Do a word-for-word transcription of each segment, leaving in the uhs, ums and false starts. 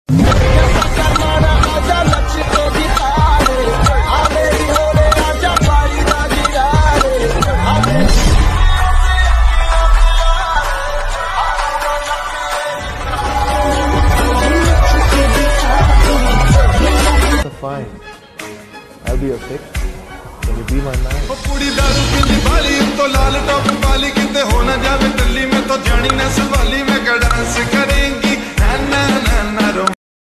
Fine, I'll be your fix. Can you be my man? पूरी दारू पीली वाली तो लाल टॉप वाली किते हो ना जावे दिल्ली में तो जानी ना सवाली में का डांस करेंगी ना ना ना ना रो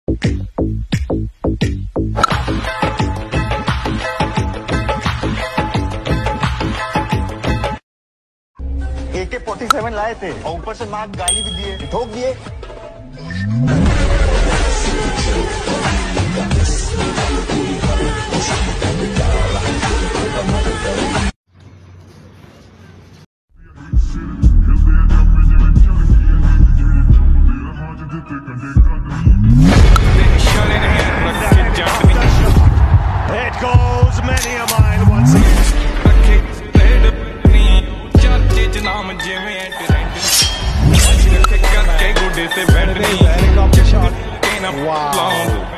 ए के फोर्टी सेवन लाए थे और ऊपर से माँ गाली भी दिए, ठोक दिए। It goes many a mile once again. Wow.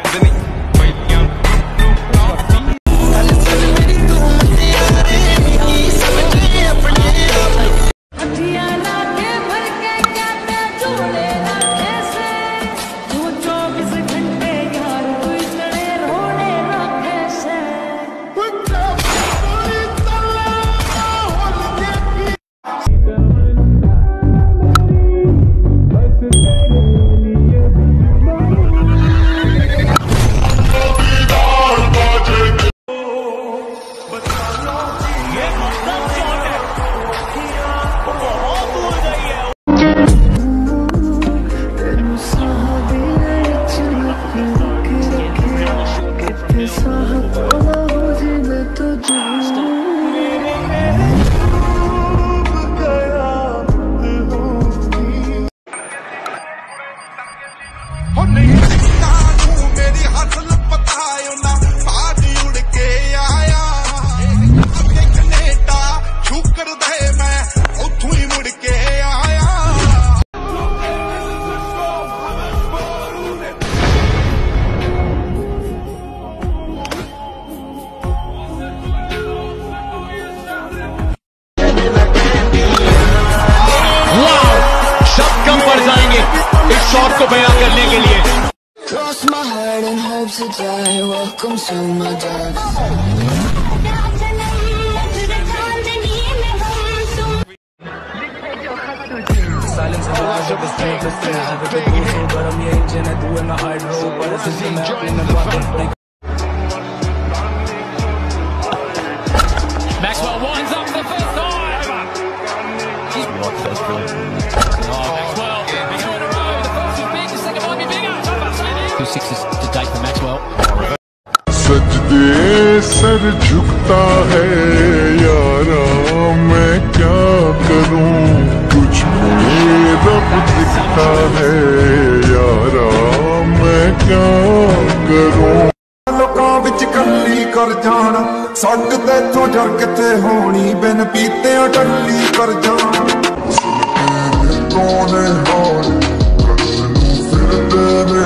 इस शॉट को बयां करने के लिए। Cross my heart and hope to die. Welcome to my dark Silence and watch up the stage, the stage, the people so garam ye engine hai, doing a hard road, but it's just me apne baat. Maxwell winds up the first time. He's not first point. Oh, Maxwell, big in a row. The first is big, the second might be bigger. Two sixes to date for Maxwell. सजदे सर झुकता है यारा, मैं क्या करूं, तुझको रब दिखता है यारा, मैं क्या करूं। लोकां विच कल्ली कर जाना, सट ते तो डर किते होनी, बिन पीते टल्ली कर जाना। कौन हाल फिर तेरे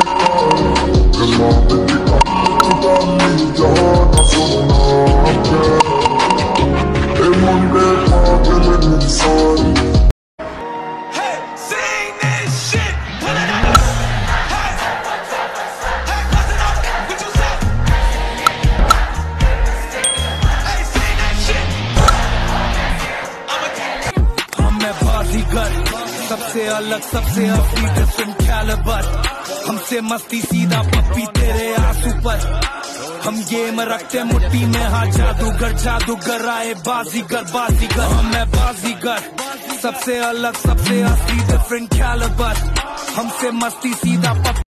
सबसे अलग सबसे असली डिफरेंट कैलिबर, हमसे मस्ती सीधा पप्पी तेरे आंसू पर। हम गेम रखते मुट्ठी में, हाँ जादूगर जादूगर आए बाजीगर बाजीगर, हम है बाजीगर। सबसे अलग सबसे असली डिफरेंट कैलिबर, हमसे मस्ती सीधा पप्पी।